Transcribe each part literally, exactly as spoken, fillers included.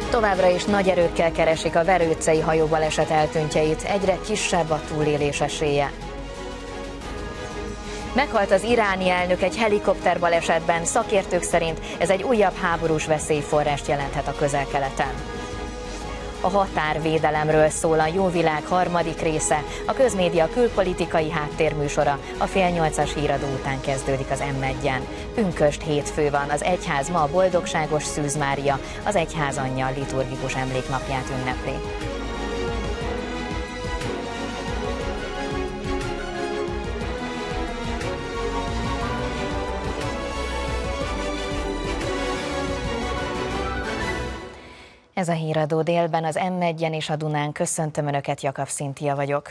Továbbra is nagy erőkkel keresik a verőcei hajóbaleset eltűntjeit, egyre kisebb a túlélés esélye. Meghalt az iráni elnök egy helikopterbalesetben, szakértők szerint ez egy újabb háborús veszélyforrást jelenthet a Közel-Keleten. A határvédelemről szól a Jó Világ harmadik része, a közmédia külpolitikai háttérműsora, a fél nyolcas híradó után kezdődik az em egyen. Pünkösd hétfő van, az egyház ma a boldogságos Szűz Mária, az egyház anyja liturgikus emléknapját ünnepli. Ez a híradó délben az em egyen és a Dunán. Köszöntöm Önöket, Jakab Szintia vagyok.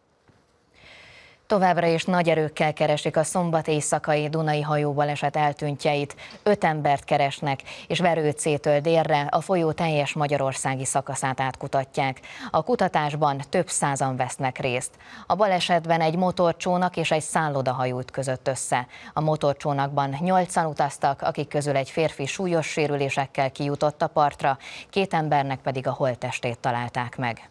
Továbbra is nagy erőkkel keresik a szombat éjszakai dunai hajóbaleset eltűntjeit. Öt embert keresnek, és Verőcétől délre a folyó teljes magyarországi szakaszát átkutatják. A kutatásban több százan vesznek részt. A balesetben egy motorcsónak és egy szállodahajó ütközött össze. A motorcsónakban nyolcan utaztak, akik közül egy férfi súlyos sérülésekkel kijutott a partra, két embernek pedig a holttestét találták meg.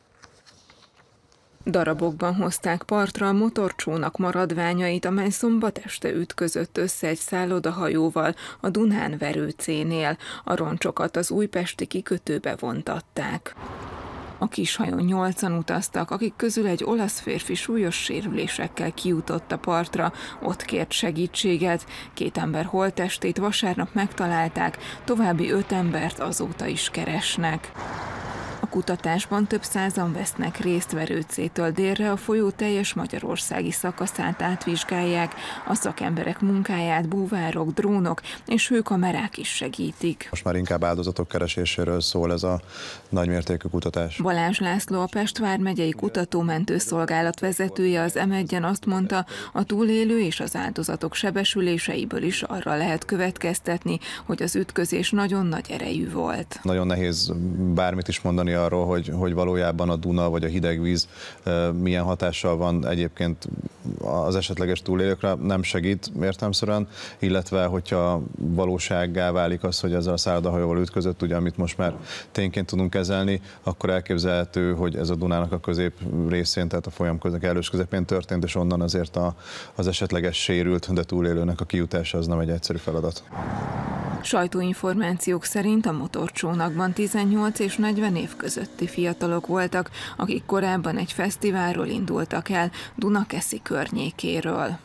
Darabokban hozták partra a motorcsónak maradványait, amely szombat este ütközött össze egy szállodahajóval a Dunán Verőcénél. A roncsokat az újpesti kikötőbe vontatták. A kishajón nyolcan utaztak, akik közül egy olasz férfi súlyos sérülésekkel kijutott a partra, ott kért segítséget. Két ember holttestét vasárnap megtalálták, további öt embert azóta is keresnek. A kutatásban több százan vesznek részt, Verőcétől délre a folyó teljes magyarországi szakaszát átvizsgálják, a szakemberek munkáját búvárok, drónok és hőkamerák is segítik. Most már inkább áldozatok kereséséről szól ez a nagymértékű kutatás. Balázs László, a Pest vármegyei kutatómentő szolgálat vezetője az em egyen azt mondta, a túlélő és az áldozatok sebesüléseiből is arra lehet következtetni, hogy az ütközés nagyon nagy erejű volt. Nagyon nehéz bármit is mondani arról, hogy, hogy valójában a Duna vagy a hideg víz milyen hatással van egyébként az esetleges túlélőkre, nem segít értelemszerűen, illetve hogyha valósággá válik az, hogy ezzel a szállodahajóval ütközött, ugye, amit most már tényként tudunk kezelni, akkor elképzelhető, hogy ez a Dunának a közép részén, tehát a folyam közök elős közepén történt, és onnan azért a, az esetleges sérült, de túlélőnek a kijutása az nem egy egyszerű feladat. Sajtóinformációk szerint a motorcsónakban tizennyolc és negyven év közötti fiatalok voltak, akik korábban egy fesztiválról indultak el Dunakeszi környékéről.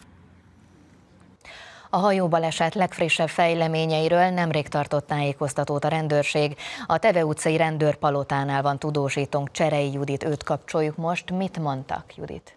A hajóbaleset legfrissebb fejleményeiről nemrég tartott tájékoztatót a rendőrség. A Teve utcai rendőrpalotánál van tudósítónk, Cserei Judit, őt kapcsoljuk most. Mit mondtak, Judit?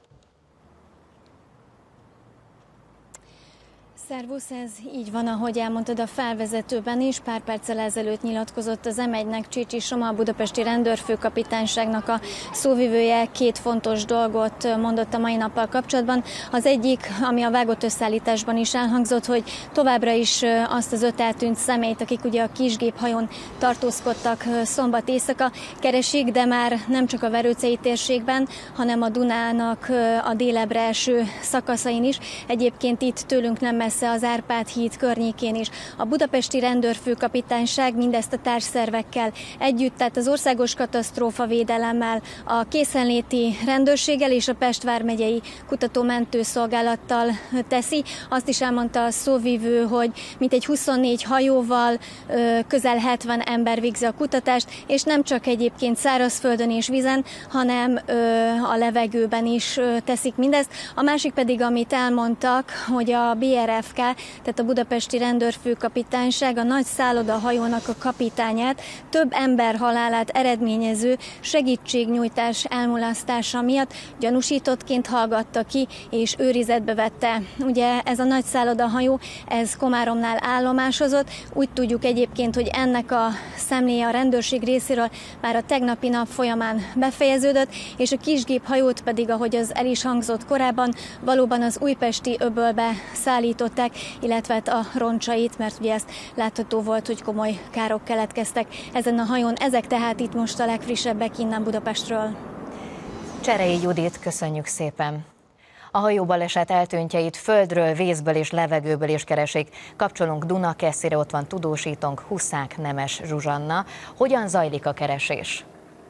Szervusz, ez így van, ahogy elmondtad a felvezetőben is. Pár perccel ezelőtt nyilatkozott az em egynek Csicsi Soma, a budapesti rendőrfőkapitányságnak a szóvivője. Két fontos dolgot mondott a mai nappal kapcsolatban. Az egyik, ami a vágott összeállításban is elhangzott, hogy továbbra is azt az öt eltűnt személyt, akik ugye a kisgéphajón tartózkodtak szombat éjszaka, keresik, de már nem csak a verőcei térségben, hanem a Dunának a délebre eső szakaszain is. Egyébként itt tőlünk nem messze az Árpád híd környékén is. A budapesti rendőrfőkapitányság mindezt a társszervekkel együtt, tehát az országos katasztrófavédelemmel, a készenléti rendőrséggel és a Pest vármegyei kutatómentőszolgálattal teszi. Azt is elmondta a szóvivő, hogy mintegy huszonnégy hajóval közel hetven ember végzi a kutatást, és nem csak egyébként szárazföldön és vízen, hanem a levegőben is teszik mindezt. A másik pedig, amit elmondtak, hogy a bé er ef ká, tehát a budapesti rendőrfőkapitányság a nagy szállodahajónak a kapitányát több ember halálát eredményező segítségnyújtás elmulasztása miatt gyanúsítottként hallgatta ki és őrizetbe vette. Ugye ez a nagy szállodahajó, ez Komáromnál állomásozott. Úgy tudjuk egyébként, hogy ennek a szemléje a rendőrség részéről már a tegnapi nap folyamán befejeződött, és a kisgéphajót pedig, ahogy az el is hangzott korábban, valóban az újpesti öbölbe szállították, illetve a roncsait, mert ugye ezt látható volt, hogy komoly károk keletkeztek ezen a hajón. Ezek tehát itt most a legfrissebbek innen Budapestről. Cserei Judit, köszönjük szépen! A hajóbaleset eltűntjeit földről, vízből és levegőből is keresik. Kapcsolunk Dunakesszire, ott van tudósítónk Huszák Nemes Zsuzsanna. Hogyan zajlik a keresés?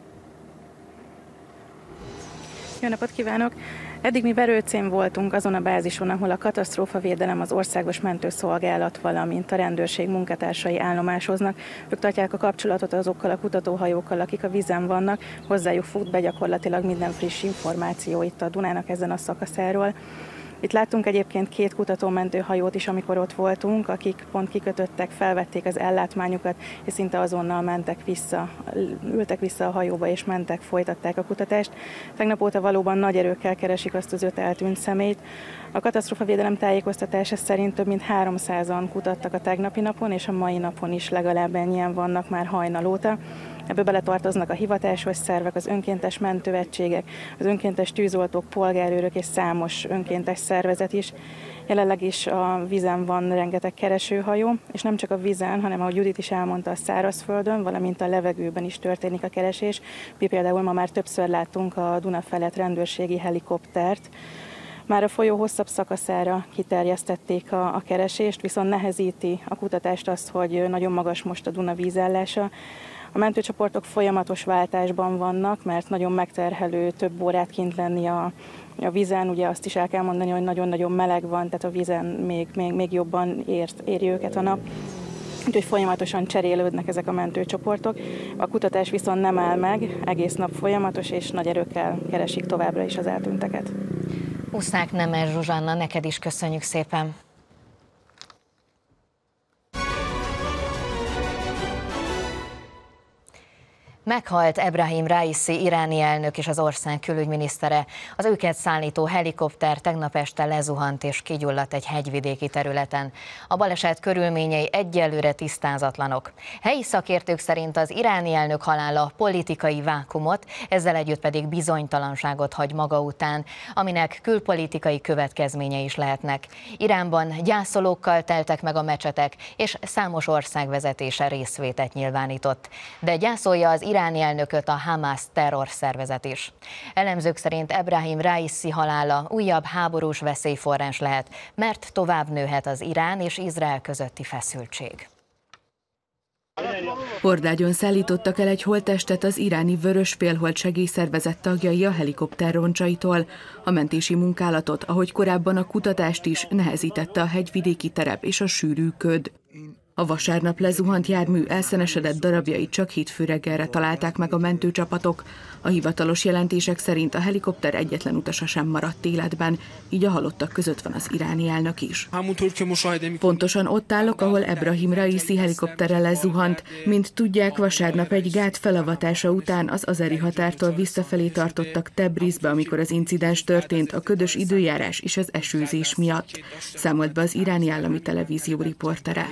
Jó napot kívánok! Eddig mi Verőcén voltunk azon a bázison, ahol a katasztrófavédelem, az Országos Mentőszolgálat, valamint a rendőrség munkatársai állomásoznak. Ők tartják a kapcsolatot azokkal a kutatóhajókkal, akik a vízen vannak. Hozzájuk fut be gyakorlatilag minden friss információ itt a Dunának ezen a szakaszáról. Itt láttunk egyébként két kutatómentőhajót is, amikor ott voltunk, akik pont kikötöttek, felvették az ellátmányukat, és szinte azonnal mentek vissza, ültek vissza a hajóba, és mentek, folytatták a kutatást. Tegnap óta valóban nagy erőkkel keresik azt az öt eltűnt személyt. A katasztrófavédelem tájékoztatása szerint több mint háromszázan kutattak a tegnapi napon, és a mai napon is legalább ennyien vannak már hajnal óta. Ebből beletartoznak a hivatásos szervek, az önkéntes mentőegységek, az önkéntes tűzoltók, polgárőrök és számos önkéntes szervezet is. Jelenleg is a vízen van rengeteg keresőhajó, és nem csak a vízen, hanem ahogy Judit is elmondta, a szárazföldön, valamint a levegőben is történik a keresés. Mi például ma már többször láttunk a Duna felett rendőrségi helikoptert. Már a folyó hosszabb szakaszára kiterjesztették a, a keresést, viszont nehezíti a kutatást azt, hogy nagyon magas most a Duna vízállása. A mentőcsoportok folyamatos váltásban vannak, mert nagyon megterhelő több órát kint lenni a, a vízen. Ugye azt is el kell mondani, hogy nagyon-nagyon meleg van, tehát a vízen még, még, még jobban ért, éri őket a nap. Úgyhogy folyamatosan cserélődnek ezek a mentőcsoportok. A kutatás viszont nem áll meg, egész nap folyamatos, és nagy erőkkel keresik továbbra is az eltűnteket. Huszák Nemes Zsuzsanna, neked is köszönjük szépen! Meghalt Ebrahim Raisi iráni elnök és az ország külügyminisztere. Az őket szállító helikopter tegnap este lezuhant és kigyulladt egy hegyvidéki területen. A baleset körülményei egyelőre tisztázatlanok. Helyi szakértők szerint az iráni elnök halála politikai vákumot, ezzel együtt pedig bizonytalanságot hagy maga után, aminek külpolitikai következményei is lehetnek. Iránban gyászolókkal teltek meg a mecsetek, és számos ország vezetése részvétet nyilvánított. De gyászolja az iráni elnököt a Hamász terrorszervezet is. Elemzők szerint Ebrahim Raisi halála újabb háborús veszélyforrás lehet, mert tovább nőhet az Irán és Izrael közötti feszültség. Hordágyon szállítottak el egy holttestet az iráni Vörös Félhold segélyszervezet tagjai a helikopter roncsaitól. A mentési munkálatot, ahogy korábban a kutatást is, nehezítette a hegyvidéki terep és a sűrű köd. A vasárnap lezuhant jármű elszenesedett darabjait csak hétfő reggelre találták meg a mentőcsapatok. A hivatalos jelentések szerint a helikopter egyetlen utasa sem maradt életben, így a halottak között van az iráni elnök is. Pontosan ott állok, ahol Ebrahim Raisi helikoptere lezuhant. Mint tudják, vasárnap egy gát felavatása után az azeri határtól visszafelé tartottak Tebrizbe, amikor az incidens történt a ködös időjárás és az esőzés miatt, számolt be az iráni állami televízió riportere.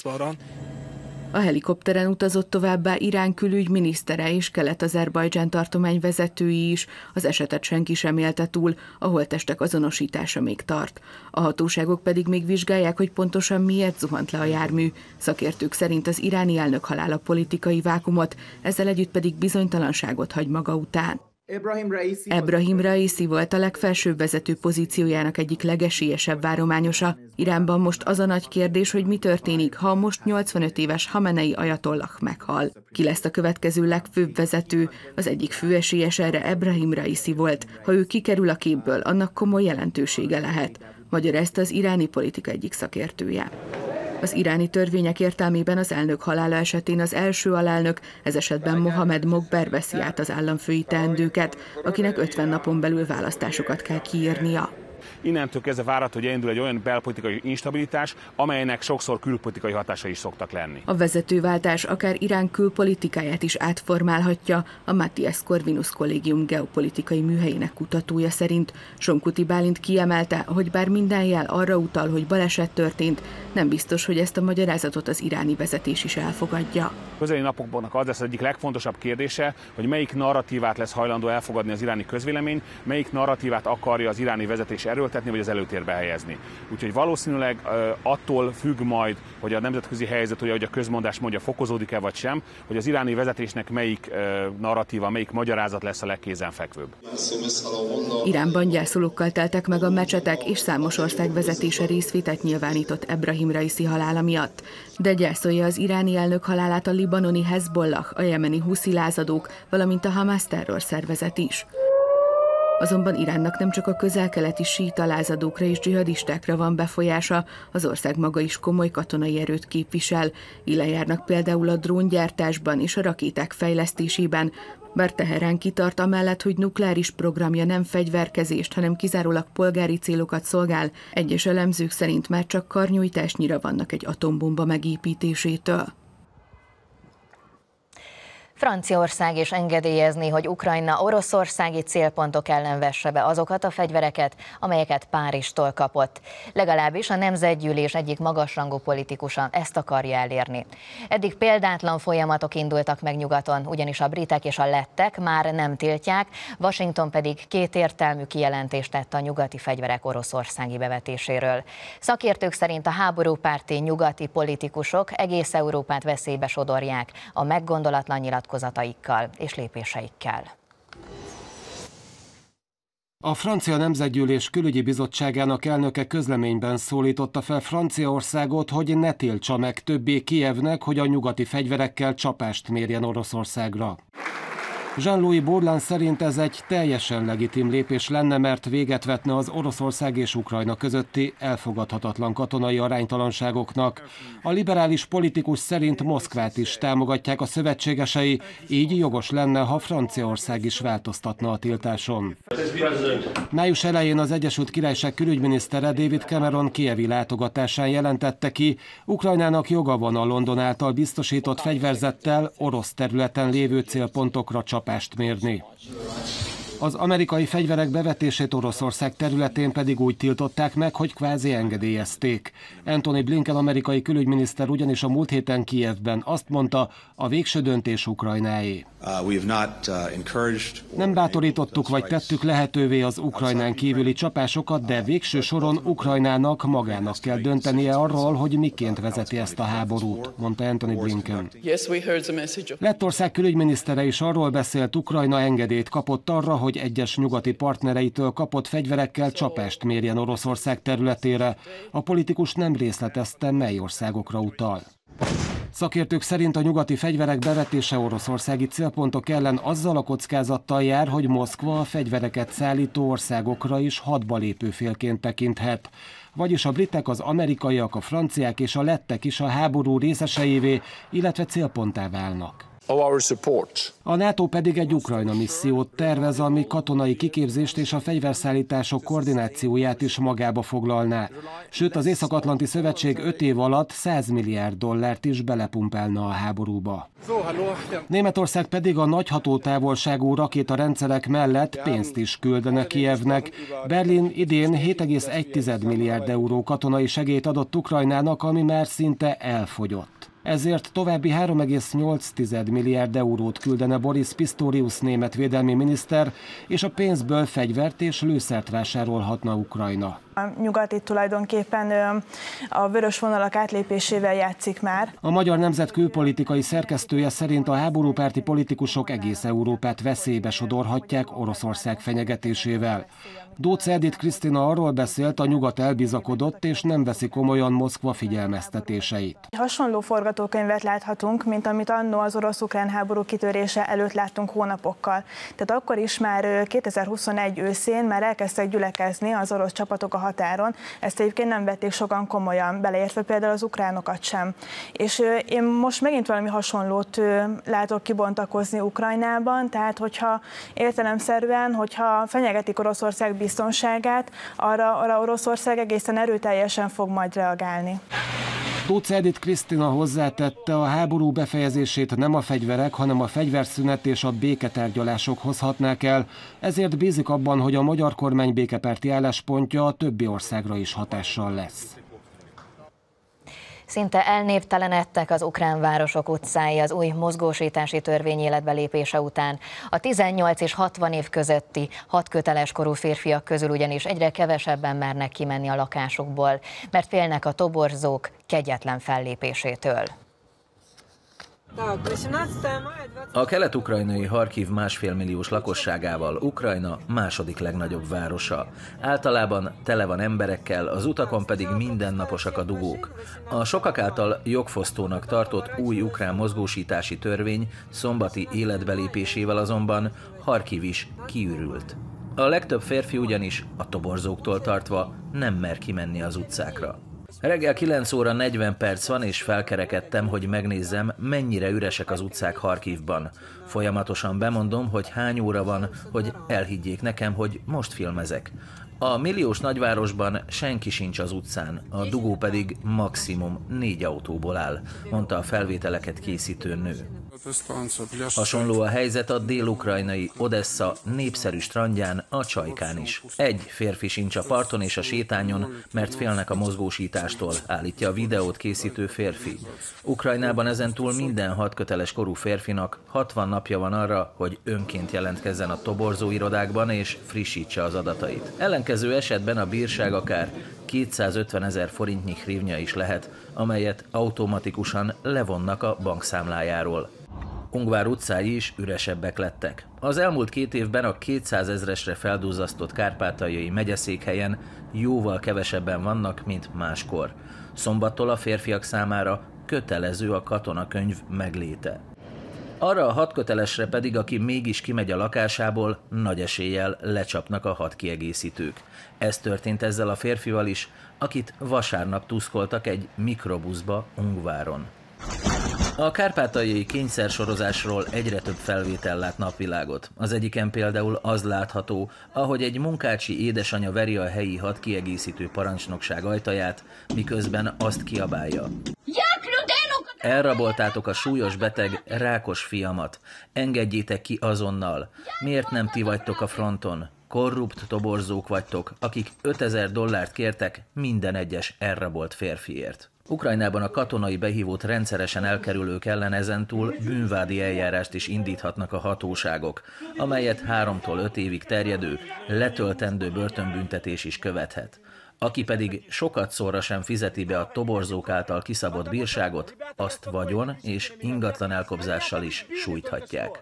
A helikopteren utazott továbbá Irán külügyminisztere és Kelet-Azerbajdzsán tartomány vezetői is, az esetet senki sem élte túl, a holttestek azonosítása még tart. A hatóságok pedig még vizsgálják, hogy pontosan miért zuhant le a jármű. Szakértők szerint az iráni elnök halála politikai vákumot, ezzel együtt pedig bizonytalanságot hagy maga után. Ebrahim Raisi volt a legfelsőbb vezető pozíciójának egyik legesélyesebb várományosa. Iránban most az a nagy kérdés, hogy mi történik, ha a most nyolcvanöt éves Hamenei ajatollah meghal. Ki lesz a következő legfőbb vezető? Az egyik főesélyes erre Ebrahim Raisi volt. Ha ő kikerül a képből, annak komoly jelentősége lehet, magyarázta az iráni politika egyik szakértője. Az iráni törvények értelmében az elnök halála esetén az első alelnök, ez esetben Mohamed Mokber veszi át az államfői teendőket, akinek ötven napon belül választásokat kell kiírnia. Innentől kezdve várható, hogy elindul egy olyan belpolitikai instabilitás, amelynek sokszor külpolitikai hatásai is szoktak lenni. A vezetőváltás akár Irán külpolitikáját is átformálhatja, a Matthias Corvinus Kollégium geopolitikai műhelyének kutatója szerint. Somkuti Bálint kiemelte, hogy bár minden jel arra utal, hogy baleset történt, nem biztos, hogy ezt a magyarázatot az iráni vezetés is elfogadja. Közeli napokban az lesz az egyik legfontosabb kérdése, hogy melyik narratívát lesz hajlandó elfogadni az iráni közvélemény, melyik narratívát akarja az iráni vezetés erőltetni, vagy az előtérbe helyezni. Úgyhogy valószínűleg attól függ majd, hogy a nemzetközi helyzet, hogy a közmondás mondja, fokozódik-e vagy sem, hogy az iráni vezetésnek melyik narratíva, melyik magyarázat lesz a legkézenfekvőbb. Iránban gyászolókkal teltek meg a mecsetek, és számos ország vezetése részvételt nyilvánított Ebrahim Raisi halála miatt. De gyászolja az iráni elnök halálát a libanoni Hezbollah, a jemeni huszi lázadók, valamint a Hamas terrorszervezet is. Azonban Iránnak nem csak a közel-keleti síita lázadókra és dzsihadistákra van befolyása, az ország maga is komoly katonai erőt képvisel. Illen járnak például a dróngyártásban és a rakéták fejlesztésében, bár Teherán kitart amellett, hogy nukleáris programja nem fegyverkezést, hanem kizárólag polgári célokat szolgál, egyes elemzők szerint már csak karnyújtásnyira vannak egy atombomba megépítésétől. Franciaország is engedélyezni, hogy Ukrajna oroszországi célpontok ellen vesse be azokat a fegyvereket, amelyeket Párizstól kapott. Legalábbis a Nemzetgyűlés egyik magasrangú politikusa ezt akarja elérni. Eddig példátlan folyamatok indultak meg nyugaton, ugyanis a britek és a lettek már nem tiltják, Washington pedig kétértelmű kijelentést tett a nyugati fegyverek oroszországi bevetéséről. Szakértők szerint a háborúpárti nyugati politikusok egész Európát veszélybe sodorják a meggondolatlan nyilatkozatokkal és lépéseikkel. A Francia Nemzetgyűlés Külügyi Bizottságának elnöke közleményben szólította fel Franciaországot, hogy ne tiltsa meg többé Kijevnek, hogy a nyugati fegyverekkel csapást mérjen Oroszországra. Jean-Louis Bourlan szerint ez egy teljesen legitim lépés lenne, mert véget vetne az Oroszország és Ukrajna közötti elfogadhatatlan katonai aránytalanságoknak. A liberális politikus szerint Moszkvát is támogatják a szövetségesei, így jogos lenne, ha Franciaország is változtatna a tiltáson. Május elején az Egyesült Királyság külügyminisztere David Cameron kijevi látogatásán jelentette ki, Ukrajnának joga van a London által biztosított fegyverzettel orosz területen lévő célpontokra csapást mérni. Az amerikai fegyverek bevetését Oroszország területén pedig úgy tiltották meg, hogy kvázi engedélyezték. Antony Blinken amerikai külügyminiszter ugyanis a múlt héten Kijevben azt mondta, a végső döntés Ukrajnáé. Nem bátorítottuk vagy tettük lehetővé az Ukrajnán kívüli csapásokat, de végső soron Ukrajnának magának kell döntenie arról, hogy miként vezeti ezt a háborút, mondta Antony Blinken. Lettország külügyminisztere is arról beszélt, Ukrajna engedélyt kapott arra, hogy egyes nyugati partnereitől kapott fegyverekkel csapást mérjen Oroszország területére. A politikus nem részletezte, mely országokra utal. Szakértők szerint a nyugati fegyverek bevetése oroszországi célpontok ellen azzal a kockázattal jár, hogy Moszkva a fegyvereket szállító országokra is hadba lépő félként tekinthet. Vagyis a britek, az amerikaiak, a franciák és a lettek is a háború részeseivé, illetve célponttá válnak. A NATO pedig egy Ukrajna missziót tervez, ami katonai kiképzést és a fegyverszállítások koordinációját is magába foglalná. Sőt, az Észak-Atlanti Szövetség öt év alatt száz milliárd dollárt is belepumpálna a háborúba. Németország pedig a nagy hatótávolságú rakétarendszerek mellett pénzt is küldene Kijevnek. Berlin idén hét egész egy milliárd euró katonai segélyt adott Ukrajnának, ami már szinte elfogyott. Ezért további három egész nyolc milliárd eurót küldene Boris Pistorius német védelmi miniszter, és a pénzből fegyvert és lőszert vásárolhatna Ukrajna. A nyugat itt tulajdonképpen a vörös vonalak átlépésével játszik már. A Magyar Nemzet külpolitikai szerkesztője szerint a háborúpárti politikusok egész Európát veszélybe sodorhatják Oroszország fenyegetésével. Dócz Edith Krisztina arról beszélt, a nyugat elbizakodott és nem veszi komolyan Moszkva figyelmeztetéseit. Hasonló forgatókönyvet láthatunk, mint amit annó az orosz-ukrán háború kitörése előtt láttunk hónapokkal. Tehát akkor is már kétezer-huszonegy őszén már elkezdtek gyülekezni az orosz csapatok a határon. Ezt egyébként nem vették sokan komolyan, beleértve például az ukránokat sem. És én most megint valami hasonlót látok kibontakozni Ukrajnában, tehát hogyha értelemszerűen, hogyha fenyegetik Oroszország biztonságát, arra, arra Oroszország egészen erőteljesen fog majd reagálni. Dócz Edith Krisztina hozzátette, a háború befejezését nem a fegyverek, hanem a fegyverszünet és a béketárgyalások hozhatnák el, ezért bízik abban, hogy a magyar kormány békepárti álláspontja a többi országra is hatással lesz. Szinte elnéptelenedtek az ukrán városok utcái az új mozgósítási törvény életbelépése után. A tizennyolc és hatvan év közötti hat köteles korú férfiak közül ugyanis egyre kevesebben mernek kimenni a lakásukból, mert félnek a toborzók kegyetlen fellépésétől. A kelet-ukrajnai Harkiv másfél milliós lakosságával Ukrajna második legnagyobb városa. Általában tele van emberekkel, az utakon pedig mindennaposak a dugók. A sokak által jogfosztónak tartott új ukrán mozgósítási törvény szombati életbelépésével azonban Harkiv is kiürült. A legtöbb férfi ugyanis a toborzóktól tartva nem mer kimenni az utcákra. Reggel kilenc óra negyven perc van, és felkerekedtem, hogy megnézzem, mennyire üresek az utcák Harkivban. Folyamatosan bemondom, hogy hány óra van, hogy elhiggyék nekem, hogy most filmezek. A milliós nagyvárosban senki sincs az utcán, a dugó pedig maximum négy autóból áll, mondta a felvételeket készítő nő. Hasonló a helyzet a dél-ukrajnai Odessa népszerű strandján, a Csajkán is. Egy férfi sincs a parton és a sétányon, mert félnek a mozgósítástól, állítja a videót készítő férfi. Ukrajnában ezentúl minden hat köteles korú férfinak hatvan napja van arra, hogy önként jelentkezzen a toborzó irodákban és frissítse az adatait. Ellenkező esetben a bírság akár kétszázötven ezer forintnyi hrivnya is lehet, amelyet automatikusan levonnak a bankszámlájáról. Ungvár utcái is üresebbek lettek. Az elmúlt két évben a kétszázezresre felduzzasztott kárpátaljai megyeszékhelyen jóval kevesebben vannak, mint máskor. Szombattól a férfiak számára kötelező a katonakönyv megléte. Arra a hat kötelesre pedig, aki mégis kimegy a lakásából, nagy eséllyel lecsapnak a hat kiegészítők. Ez történt ezzel a férfival is, akit vasárnap tuszkoltak egy mikrobuszba Ungváron. A kárpátaljai kényszersorozásról egyre több felvétel lát napvilágot. Az egyiken például az látható, ahogy egy munkácsi édesanya veri a helyi hat kiegészítő parancsnokság ajtaját, miközben azt kiabálja. Elraboltátok a súlyos beteg, rákos fiamat. Engedjétek ki azonnal. Miért nem ti vagytok a fronton? Korrupt toborzók vagytok, akik ötezer dollárt kértek minden egyes elrabolt férfiért. Ukrajnában a katonai behívót rendszeresen elkerülők ellen ezentúl bűnvádi eljárást is indíthatnak a hatóságok, amelyet háromtól öt évig terjedő, letöltendő börtönbüntetés is követhet. Aki pedig sokat szorra sem fizeti be a toborzók által kiszabott bírságot, azt vagyon és ingatlan elkobzással is sújthatják.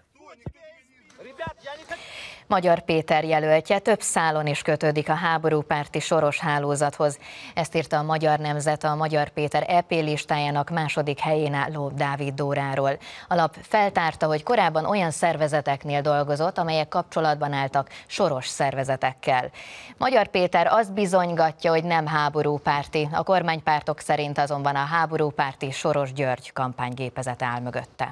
Magyar Péter jelöltje több szálon is kötődik a háborúpárti soros hálózathoz. Ezt írta a Magyar Nemzet a Magyar Péter é pé listájának második helyén álló Dávid Dóráról. A lap feltárta, hogy korábban olyan szervezeteknél dolgozott, amelyek kapcsolatban álltak soros szervezetekkel. Magyar Péter azt bizonygatja, hogy nem háborúpárti, a kormánypártok szerint azonban a háborúpárti Soros György kampánygépezet áll mögötte.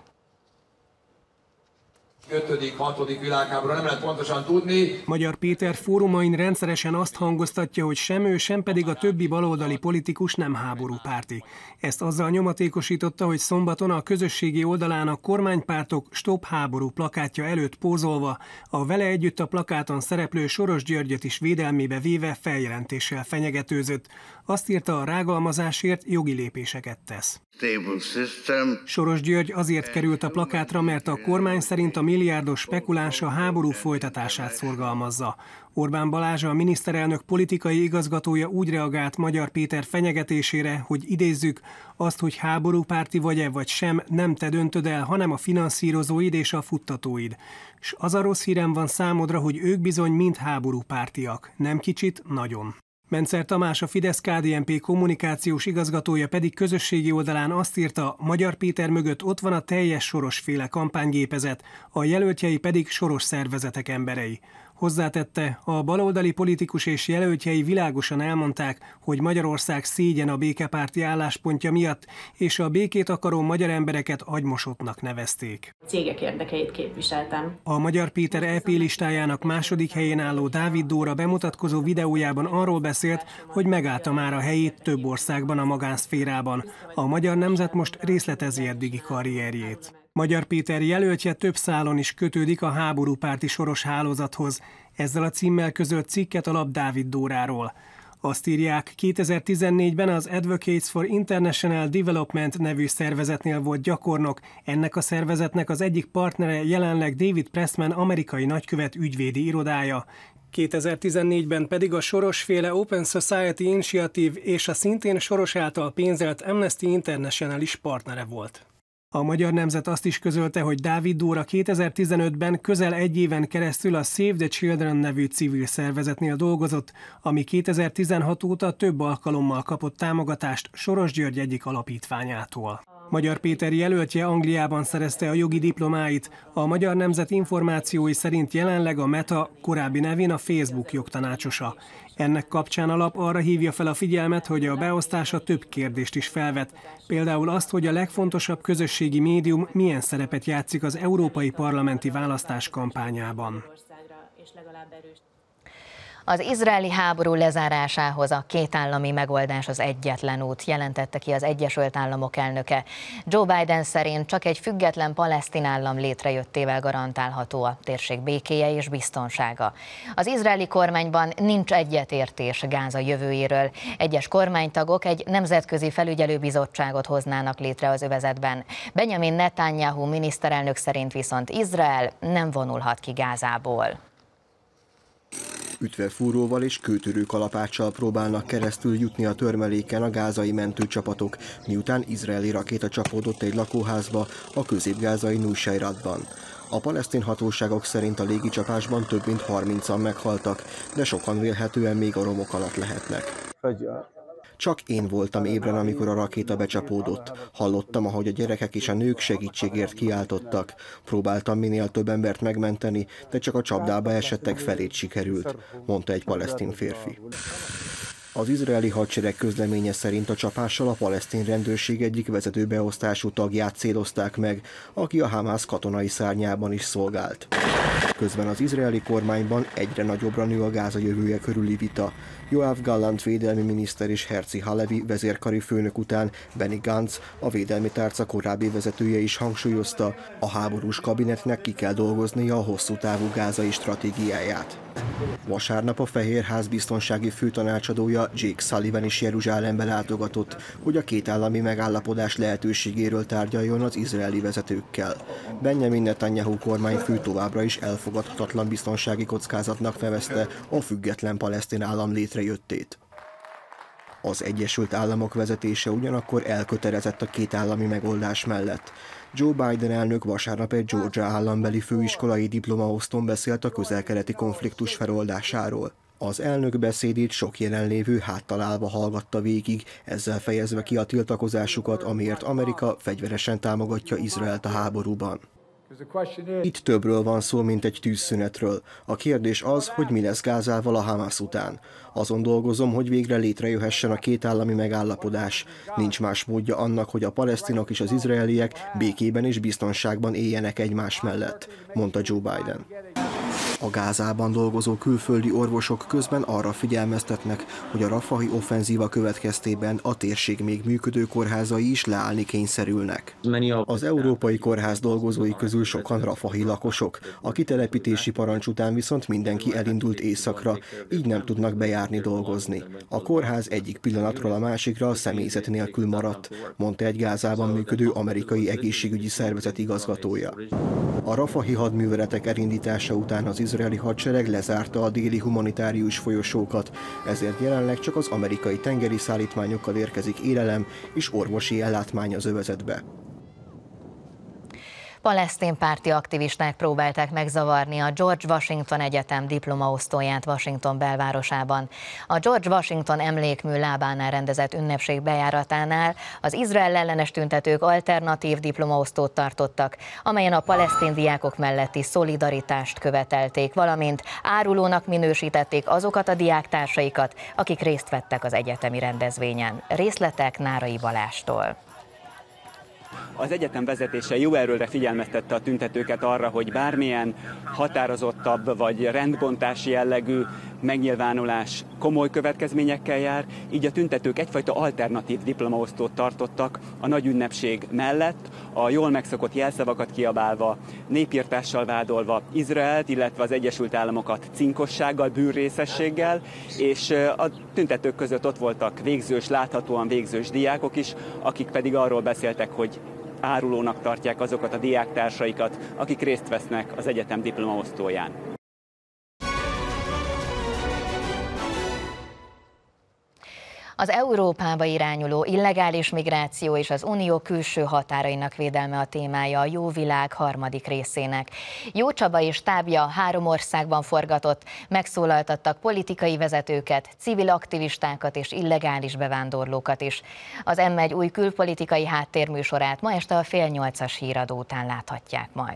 ötödik, hatodik világháború, nem lehet pontosan tudni. Magyar Péter fórumain rendszeresen azt hangoztatja, hogy sem ő, sem pedig a többi baloldali politikus nem háborúpárti. Ezt azzal nyomatékosította, hogy szombaton a közösségi oldalán a kormánypártok Stop háború plakátja előtt pózolva, a vele együtt a plakáton szereplő Soros Györgyöt is védelmébe véve feljelentéssel fenyegetőzött. Azt írta, a rágalmazásért jogi lépéseket tesz. Soros György azért került a plakátra, mert a kormány szerint a milliárdos spekuláns a háború folytatását szorgalmazza. Orbán Balázs, a miniszterelnök politikai igazgatója úgy reagált Magyar Péter fenyegetésére, hogy idézzük, azt, hogy háborúpárti vagy-e vagy sem, nem te döntöd el, hanem a finanszírozóid és a futtatóid. S az a rossz hírem van számodra, hogy ők bizony mind háborúpártiak, nem kicsit, nagyon. Mencer Tamás, a Fidesz-ká dé en pé kommunikációs igazgatója pedig közösségi oldalán azt írta, Magyar Péter mögött ott van a teljes Soros-féle kampánygépezet, a jelöltjei pedig Soros szervezetek emberei. Hozzátette, a baloldali politikus és jelöltjei világosan elmondták, hogy Magyarország szégyen a békepárti álláspontja miatt, és a békét akaró magyar embereket agymosottnak nevezték. Cégek érdekeit képviseltem. A Magyar Péter é pé listájának második helyén álló Dávid Dóra bemutatkozó videójában arról beszélt, hogy megállta már a helyét több országban a magánszférában. A Magyar Nemzet most részletezi eddigi karrierjét. Magyar Péter jelöltje több szálon is kötődik a háborúpárti soros hálózathoz. Ezzel a címmel közölt cikket a lap Dávid Dóráról. Azt írják, kétezer-tizennégyben az Advocates for International Development nevű szervezetnél volt gyakornok, ennek a szervezetnek az egyik partnere jelenleg David Pressman amerikai nagykövet ügyvédi irodája. kétezer-tizennégyben pedig a Soros-féle Open Society Initiative és a szintén Soros által pénzelt Amnesty International is partnere volt. A Magyar Nemzet azt is közölte, hogy Dávid Dóra kétezer-tizenötben közel egy éven keresztül a Save the Children nevű civil szervezetnél dolgozott, ami kétezer-tizenhat óta több alkalommal kapott támogatást Soros György egyik alapítványától. Magyar Péter jelöltje Angliában szerezte a jogi diplomáit, a Magyar Nemzet információi szerint jelenleg a Meta, korábbi nevén a Facebook jogtanácsosa. Ennek kapcsán a lap arra hívja fel a figyelmet, hogy a beosztása több kérdést is felvet. Például azt, hogy a legfontosabb közösségi médium milyen szerepet játszik az európai parlamenti választás kampányában. Az izraeli háború lezárásához a kétállami megoldás az egyetlen út, jelentette ki az Egyesült Államok elnöke. Joe Biden szerint csak egy független palesztin állam létrejöttével garantálható a térség békéje és biztonsága. Az izraeli kormányban nincs egyetértés Gáza jövőjéről. Egyes kormánytagok egy nemzetközi felügyelőbizottságot hoznának létre az övezetben. Benjamin Netanyahu miniszterelnök szerint viszont Izrael nem vonulhat ki Gázából. Ütvegfúróval és kőtörő kalapáccsal próbálnak keresztül jutni a törmeléken a gázai mentőcsapatok, miután izraeli rakéta csapódott egy lakóházba a közép-gázai Nuseiratban. A palesztin hatóságok szerint a légicsapásban több mint harmincan meghaltak, de sokan vélhetően még a romok alatt lehetnek. Csak én voltam ébren, amikor a rakéta becsapódott. Hallottam, ahogy a gyerekek és a nők segítségért kiáltottak. Próbáltam minél több embert megmenteni, de csak a csapdába esettek felét sikerült, mondta egy palesztin férfi. Az izraeli hadsereg közleménye szerint a csapással a palesztin rendőrség egyik vezető beosztású tagját célozták meg, aki a Hamász katonai szárnyában is szolgált. Közben az izraeli kormányban egyre nagyobbra nő a Gáza jövője körüli vita. Yoav Gallant védelmi miniszter és Herzi Halevi vezérkari főnök után Benny Gantz, a védelmi tárca korábbi vezetője is hangsúlyozta, a háborús kabinetnek ki kell dolgoznia a hosszú távú gázai stratégiáját. Vasárnap a Fehérház biztonsági főtanácsadója Jake Sullivan is Jeruzsálembe látogatott, hogy a kétállami megállapodás lehetőségéről tárgyaljon az izraeli vezetőkkel. Benjamin Netanyahu kormányfő továbbra is elfogadhatatlan biztonsági kockázatnak nevezte a független palesztin állam létrejöttét. Az Egyesült Államok vezetése ugyanakkor elkötelezett a kétállami megoldás mellett. Joe Biden elnök vasárnap egy Georgia állambeli főiskolai diplomaosztón beszélt a közel-keleti konfliktus feloldásáról. Az elnök beszédét sok jelenlévő háttalálva hallgatta végig, ezzel fejezve ki a tiltakozásukat, amiért Amerika fegyveresen támogatja Izraelt a háborúban. Itt többről van szó, mint egy tűzszünetről. A kérdés az, hogy mi lesz Gázával a Hamász után. Azon dolgozom, hogy végre létrejöhessen a kétállami megállapodás. Nincs más módja annak, hogy a palesztinok és az izraeliek békében és biztonságban éljenek egymás mellett, mondta Joe Biden. A Gázában dolgozó külföldi orvosok közben arra figyelmeztetnek, hogy a rafahi offenzíva következtében a térség még működő kórházai is leállni kényszerülnek. Az európai kórház dolgozói közül sokan rafahi lakosok. A kitelepítési parancs után viszont mindenki elindult északra, így nem tudnak bejárni dolgozni. A kórház egyik pillanatról a másikra a személyzet nélkül maradt, mondta egy Gázában működő amerikai egészségügyi szervezet igazgatója. A rafahi hadműveletek elindítása után az izraeli hadsereg lezárta a déli humanitárius folyosókat, ezért jelenleg csak az amerikai tengeri szállítmányokkal érkezik élelem és orvosi ellátmány az övezetbe. Palesztin párti aktivisták próbálták megzavarni a George Washington Egyetem diplomaosztóját Washington belvárosában. A George Washington emlékmű lábánál rendezett ünnepség bejáratánál az Izrael ellenes tüntetők alternatív diplomaosztót tartottak, amelyen a palesztin diákok melletti szolidaritást követelték, valamint árulónak minősítették azokat a diáktársaikat, akik részt vettek az egyetemi rendezvényen. Részletek Nárai Balástól. Az egyetem vezetése jó erőre figyelmeztette a tüntetőket arra, hogy bármilyen határozottabb vagy rendbontási jellegű megnyilvánulás komoly következményekkel jár, így a tüntetők egyfajta alternatív diplomaosztót tartottak a nagy ünnepség mellett, a jól megszokott jelszavakat kiabálva, népirtással vádolva Izraelt, illetve az Egyesült Államokat cinkossággal, bűnrészességgel, és a tüntetők között ott voltak végzős, láthatóan végzős diákok is, akik pedig arról beszéltek, hogy árulónak tartják azokat a diáktársaikat, akik részt vesznek az egyetem diplomaosztóján. Az Európába irányuló illegális migráció és az unió külső határainak védelme a témája a Jó Világ harmadik részének. Jó Csaba és stábja három országban forgatott, megszólaltattak politikai vezetőket, civil aktivistákat és illegális bevándorlókat is. Az em egy új külpolitikai háttérműsorát ma este a fél nyolcas híradó után láthatják majd.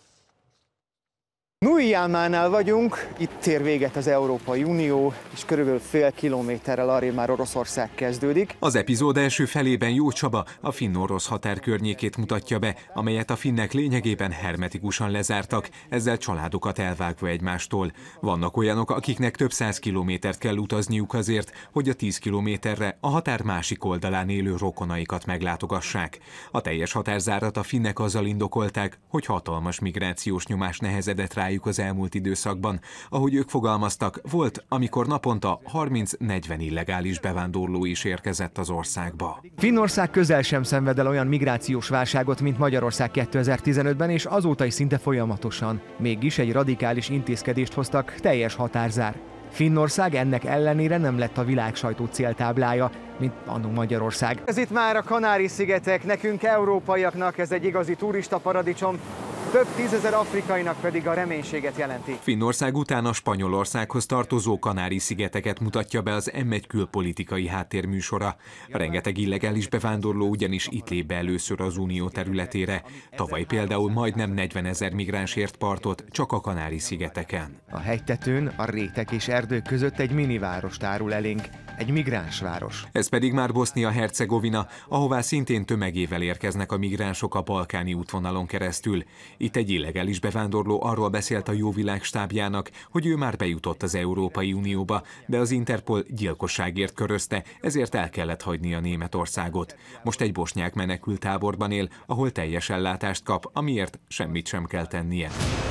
Nuijamánál vagyunk, itt ér véget az Európai Unió, és körülbelül fél kilométerrel arrébb már Oroszország kezdődik. Az epizód első felében Jó Csaba a finn-orosz határ környékét mutatja be, amelyet a finnek lényegében hermetikusan lezártak, ezzel családokat elvágva egymástól. Vannak olyanok, akiknek több száz kilométert kell utazniuk azért, hogy a tíz kilométerre a határ másik oldalán élő rokonaikat meglátogassák. A teljes határzárat a finnek azzal indokolták, hogy hatalmas migrációs nyomás nehezedett rájuk az elmúlt időszakban. Ahogy ők fogalmaztak, volt, amikor naponta harminc-negyven illegális bevándorló is érkezett az országba. Finnország közel sem szenved el olyan migrációs válságot, mint Magyarország kétezer-tizenötben, és azóta is szinte folyamatosan. Mégis egy radikális intézkedést hoztak, teljes határzár. Finnország ennek ellenére nem lett a világsajtó céltáblája, mint annó Magyarország. Ez itt már a Kanári-szigetek, nekünk európaiaknak ez egy igazi turista paradicsom, több tízezer afrikainak pedig a reménységet jelenti. Finnország után a Spanyolországhoz tartozó Kanári-szigeteket mutatja be az em egy külpolitikai háttérműsora. Rengeteg illegális bevándorló ugyanis itt lép be először az unió területére. Tavaly például majdnem negyvenezer migráns ért partot csak a Kanári-szigeteken. A hegytetőn, a rétek és erdők között egy minivárost árul elénk, egy migránsváros. Ez pedig már Bosznia-Hercegovina, ahová szintén tömegével érkeznek a migránsok a balkáni útvonalon keresztül. Itt egy illegális bevándorló arról beszélt a Jó Világ stábjának, hogy ő már bejutott az Európai Unióba, de az Interpol gyilkosságért körözte, ezért el kellett hagynia Németországot. Most egy bosnyák menekülttáborban él, ahol teljes ellátást kap, amiért semmit sem kell tennie.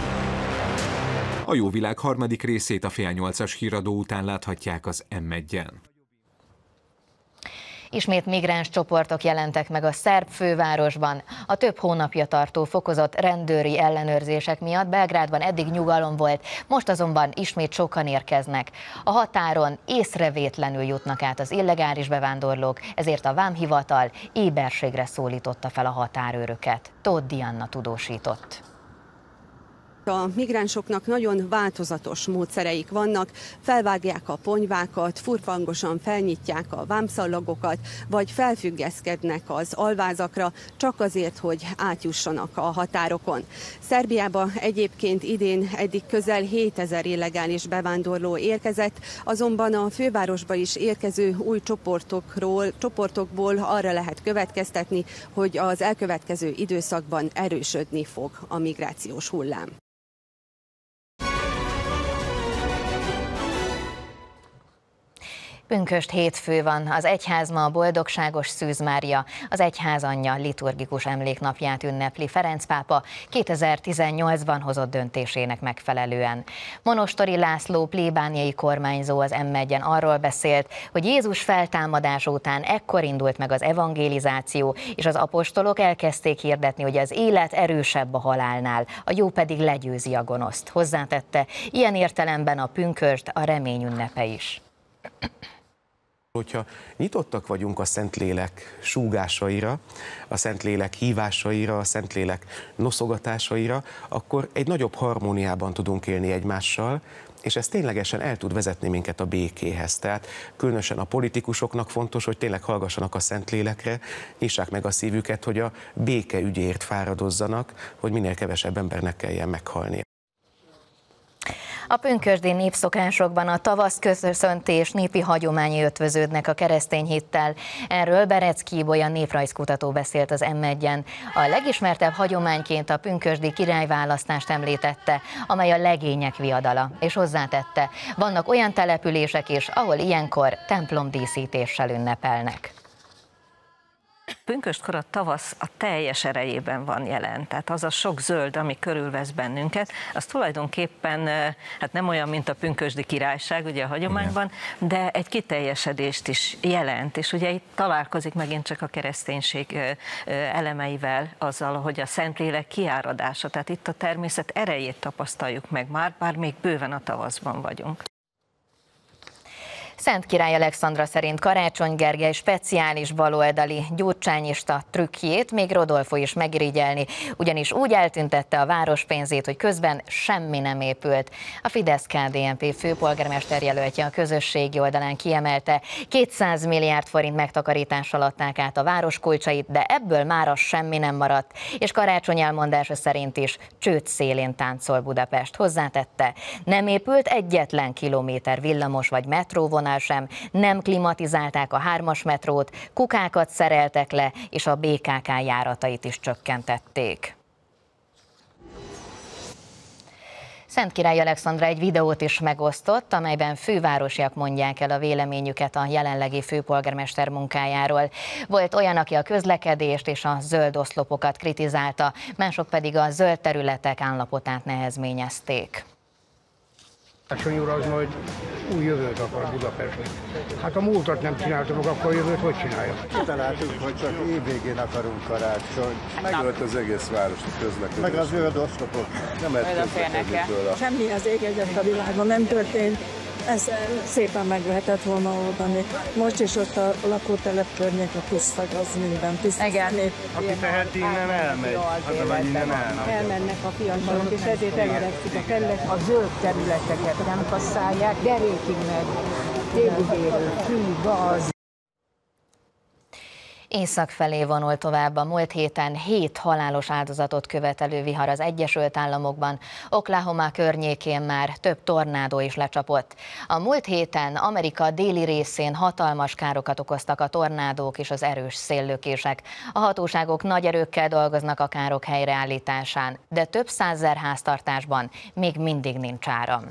A Jó Világ harmadik részét a fél nyolcas híradó után láthatják az em egyen. Ismét migráns csoportok jelentek meg a szerb fővárosban. A több hónapja tartó fokozott rendőri ellenőrzések miatt Belgrádban eddig nyugalom volt, most azonban ismét sokan érkeznek. A határon észrevétlenül jutnak át az illegális bevándorlók, ezért a vámhivatal éberségre szólította fel a határőröket. Tóth Diana tudósított. A migránsoknak nagyon változatos módszereik vannak, felvágják a ponyvákat, furfangosan felnyitják a vámszallagokat, vagy felfüggeszkednek az alvázakra, csak azért, hogy átjussanak a határokon. Szerbiába egyébként idén eddig közel hétezer illegális bevándorló érkezett, azonban a fővárosba is érkező új csoportokról, csoportokból arra lehet következtetni, hogy az elkövetkező időszakban erősödni fog a migrációs hullám. Pünkösd hétfő van, az egyház ma a boldogságos Szűz Mária, az egyház anyja liturgikus emléknapját ünnepli Ferenc pápa kétezer-tizennyolcban hozott döntésének megfelelően. Monostori László plébániai kormányzó az em egyen arról beszélt, hogy Jézus feltámadás után ekkor indult meg az evangelizáció, és az apostolok elkezdték hirdetni, hogy az élet erősebb a halálnál, a jó pedig legyőzi a gonoszt. Hozzátette, ilyen értelemben a pünkösd a remény ünnepe is. Hogyha nyitottak vagyunk a Szentlélek súgásaira, a Szentlélek hívásaira, a Szentlélek noszogatásaira, akkor egy nagyobb harmóniában tudunk élni egymással, és ez ténylegesen el tud vezetni minket a békéhez. Tehát különösen a politikusoknak fontos, hogy tényleg hallgassanak a Szentlélekre, nyissák meg a szívüket, hogy a béke ügyéért fáradozzanak, hogy minél kevesebb embernek kelljen meghalni. A pünkösdi népszokásokban a tavaszköszöntés népi hagyományai ötvöződnek a keresztény hittel. Erről Berecki Ibolya néprajzkutató beszélt az em egyen. A legismertebb hagyományként a pünkösdi királyválasztást említette, amely a legények viadala, és hozzátette, vannak olyan települések is, ahol ilyenkor templomdíszítéssel ünnepelnek. Pünköstkor a tavasz a teljes erejében van jelen, tehát az a sok zöld, ami körülvesz bennünket, az tulajdonképpen hát nem olyan, mint a pünkösdi királyság, ugye a hagyományban, de egy kiteljesedést is jelent, és ugye itt találkozik megint csak a kereszténység elemeivel, azzal, hogy a Szentlélek kiáradása, tehát itt a természet erejét tapasztaljuk meg már, bár még bőven a tavaszban vagyunk. Szent Király Alexandra szerint Karácsony Gergely speciális baloldali gyurcsányista trükkjét még Rodolfo is megirigyelni, ugyanis úgy eltüntette a város pénzét, hogy közben semmi nem épült. A Fidesz-ká dé en pé főpolgármester jelöltje a közösségi oldalán kiemelte, kétszáz milliárd forint megtakarítással adták át a város kulcsait, de ebből mára semmi nem maradt, és Karácsony elmondása szerint is csőd szélén táncol Budapest. Hozzátette, nem épült egyetlen kilométer villamos vagy metróvonal sem, nem klimatizálták a hármas metrót, kukákat szereltek le, és a bé ká ká járatait is csökkentették. Szent Király Alexandra egy videót is megosztott, amelyben fővárosiak mondják el a véleményüket a jelenlegi főpolgármester munkájáról. Volt olyan, aki a közlekedést és a zöld oszlopokat kritizálta, mások pedig a zöld területek állapotát nehezményezték. Karácsony úr az majd új jövőt akar Budapestnek. Hát a múltat nem csinálta meg, akkor a jövőt hogy csinálja? Kitaláltuk, hogy csak évvégén akarunk karácsonyt. Megölt az egész városi közlekedés. Meg az zöld oszlopok. Nem lehet közlekedni tőle. Semmi az ég egyet a világon nem történt. Ez szépen meg lehetett volna oldani. Most is ott a lakótelep környék, a pusztag, az minden tisztítani. Aki teheti, innen elmegy. Az a innen elmegy. Elmennek a fiatalok, és ezért elöregszik a terület. A zöld területeket nem kasszálják, derékig meg tégidérő, fű, gaz. Észak felé vonul tovább a múlt héten hét halálos áldozatot követelő vihar az Egyesült Államokban. Oklahoma környékén már több tornádó is lecsapott. A múlt héten Amerika déli részén hatalmas károkat okoztak a tornádók és az erős széllökések. A hatóságok nagy erőkkel dolgoznak a károk helyreállításán, de több százezer háztartásban még mindig nincs áram.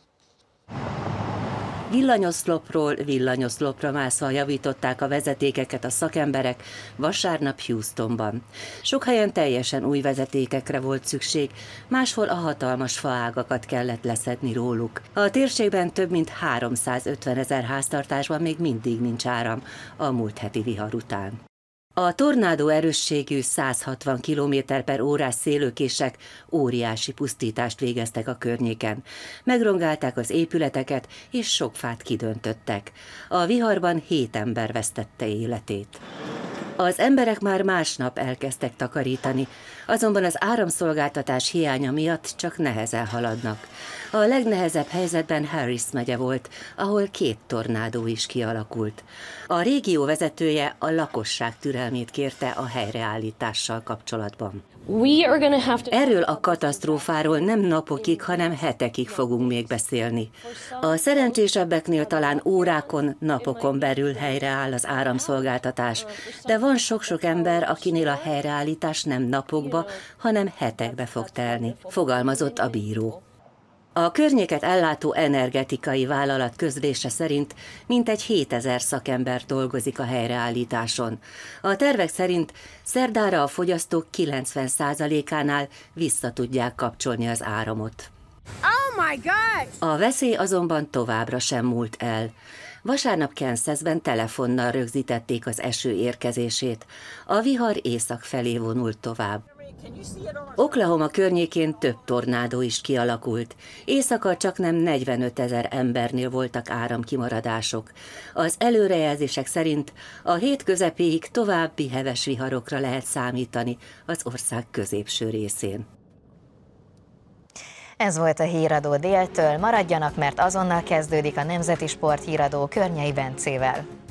Villanyoszlopról villanyoszlopra mászva javították a vezetékeket a szakemberek vasárnap Houstonban. Sok helyen teljesen új vezetékekre volt szükség, máshol a hatalmas faágakat kellett leszedni róluk. A térségben több mint háromszázötven ezer háztartásban még mindig nincs áram a múlt heti vihar után. A tornádó erősségű száz hatvan kilométer per órás szélőkések óriási pusztítást végeztek a környéken. Megrongálták az épületeket, és sok fát kidöntöttek. A viharban hét ember vesztette életét. Az emberek már másnap elkezdtek takarítani, azonban az áramszolgáltatás hiánya miatt csak nehezen haladnak. A legnehezebb helyzetben Harris megye volt, ahol két tornádó is kialakult. A régió vezetője a lakosság türelmét kérte a helyreállítással kapcsolatban. Erről a katasztrófáról nem napokig, hanem hetekig fogunk még beszélni. A szerencsésebbeknél talán órákon, napokon belül helyreáll az áramszolgáltatás, de van sok-sok ember, akinél a helyreállítás nem napokba, hanem hetekbe fog telni, fogalmazott a bíró. A környéket ellátó energetikai vállalat közlése szerint mintegy hétezer szakember dolgozik a helyreállításon. A tervek szerint szerdára a fogyasztók kilencven százalékánál vissza tudják kapcsolni az áramot. Oh my God! A veszély azonban továbbra sem múlt el. Vasárnap Kansasben telefonnal rögzítették az eső érkezését. A vihar észak felé vonult tovább. Oklahoma környékén több tornádó is kialakult. Éjszaka csaknem negyvenöt ezer embernél voltak áramkimaradások. Az előrejelzések szerint a hét közepéig további heves viharokra lehet számítani az ország középső részén. Ez volt a Híradó déltől, maradjanak, mert azonnal kezdődik a Nemzeti Sport Híradó Környei Bencével.